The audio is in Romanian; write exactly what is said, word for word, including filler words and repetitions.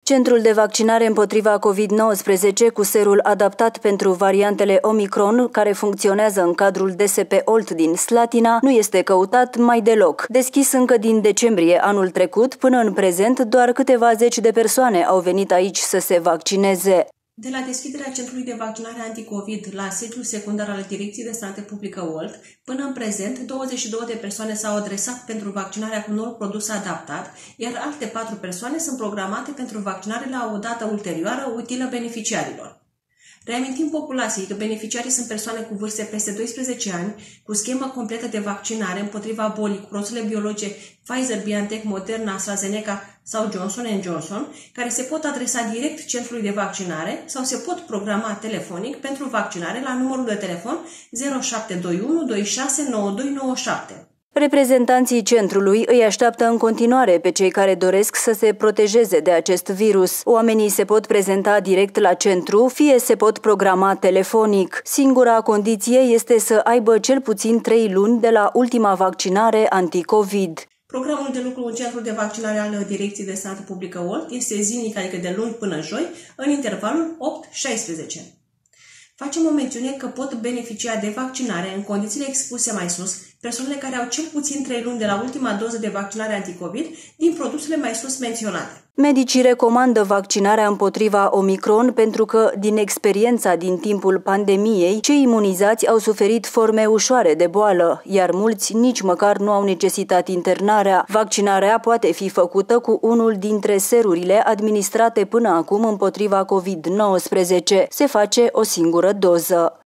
Centrul de vaccinare împotriva COVID nouăsprezece cu serul adaptat pentru variantele Omicron, care funcționează în cadrul D S P Olt din Slatina, nu este căutat mai deloc. Deschis încă din decembrie anul trecut, până în prezent, doar câteva zeci de persoane au venit aici să se vaccineze. De la deschiderea Centrului de Vaccinare Anticovid la sediul secundar al Direcției de Sănătate Publică Olt, până în prezent, douăzeci și două de persoane s-au adresat pentru vaccinarea cu noul produs adaptat, iar alte patru persoane sunt programate pentru vaccinare la o dată ulterioară utilă beneficiarilor. Reamintim populației că beneficiarii sunt persoane cu vârste peste doisprezece ani, cu schemă completă de vaccinare împotriva bolii cu produsele biologice Pfizer-BioNTech, Moderna, AstraZeneca sau Johnson and Johnson, care se pot adresa direct centrului de vaccinare sau se pot programa telefonic pentru vaccinare la numărul de telefon zero șapte doi unu doi șase nouă doi nouă șapte. Reprezentanții centrului îi așteaptă în continuare pe cei care doresc să se protejeze de acest virus. Oamenii se pot prezenta direct la centru, fie se pot programa telefonic. Singura condiție este să aibă cel puțin trei luni de la ultima vaccinare anticovid. Programul de lucru în centrul de vaccinare al Direcției de Sănătate Publică Olt este zilnic, adică de luni până joi, în intervalul opt șaisprezece. Facem o mențiune că pot beneficia de vaccinare în condițiile expuse mai sus persoanele care au cel puțin trei luni de la ultima doză de vaccinare anticovid din produsele mai sus menționate. Medicii recomandă vaccinarea împotriva Omicron pentru că, din experiența din timpul pandemiei, cei imunizați au suferit forme ușoare de boală, iar mulți nici măcar nu au necesitat internarea. Vaccinarea poate fi făcută cu unul dintre serurile administrate până acum împotriva COVID nouăsprezece. Se face o singură doză.